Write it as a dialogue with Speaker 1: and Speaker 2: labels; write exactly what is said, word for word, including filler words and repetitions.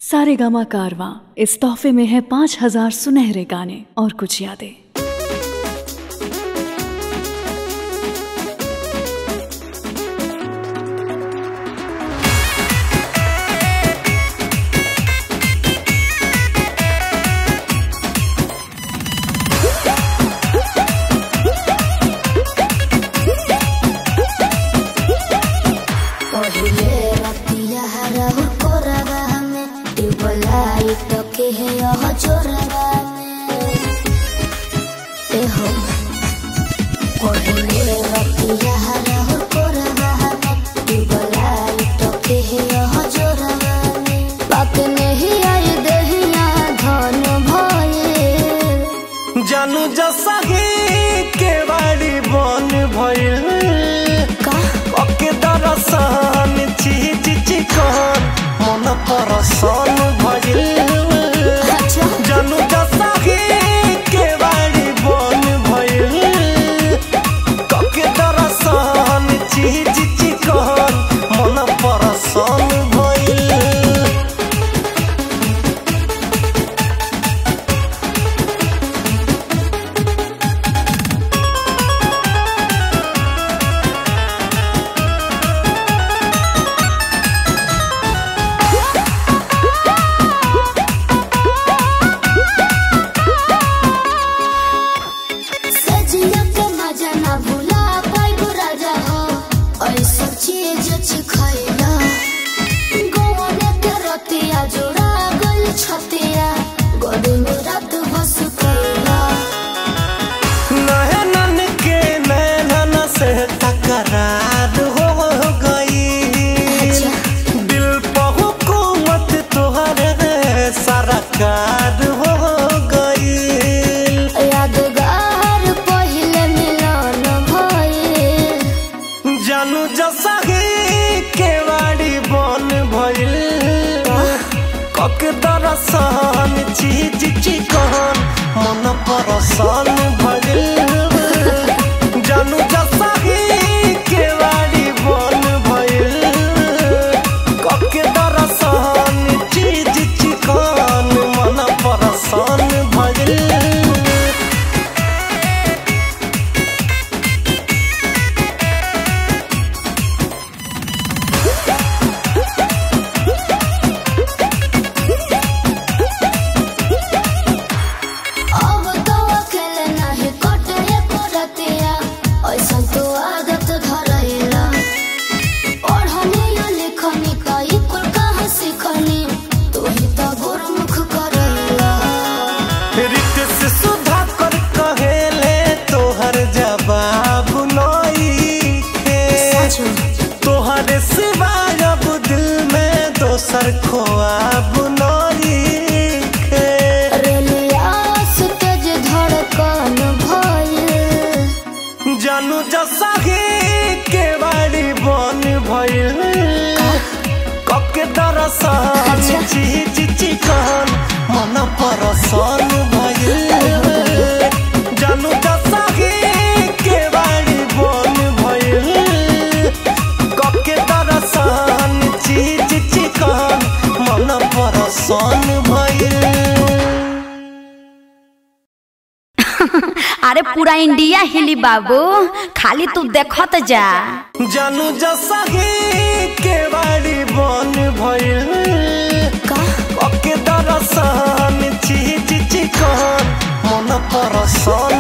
Speaker 1: सारेगामा कारवां इस तोहफे में है पाँच हजार सुनहरे गाने और कुछ यादें।
Speaker 2: जानू जसा के बाड़ी बन भइल ओके दरसन चीज चिकन मन परसन भइल। जानू जसा के बाड़ी बन भइल ओके दरसन चीज चिकन मन परसन भइल। तकरार हो गई दिल पर हुकूमत तोहरे सरकार हो गई।
Speaker 3: यादगार पहले मिलन भइल
Speaker 2: जानू जसा के बाड़ी बन भइल कके दरसन चीज चिकन मन परसन भइल। जानू जसा के बाड़ी बन भइल कके दरसन चीज चिकन मन परसन भइल। तोहरे सिवाय अब दिल में दोसर ख्वाब नइखे।
Speaker 3: रेलियास तेज धड़कन भइल
Speaker 2: जानू जसा के बाड़ी बन भइल कके दरसन चीज चिकन मन परसन भइल। जानू जसा के बाड़ी बन भइल कके दरसन चीज चिकन मन परसन भइल।
Speaker 4: अरे पूरा इंडिया हिली बाबू खाली तू देखत जा।
Speaker 2: जानू जसा के बाड़ी बन भइल कके दरसन चीज चिकन मन परसन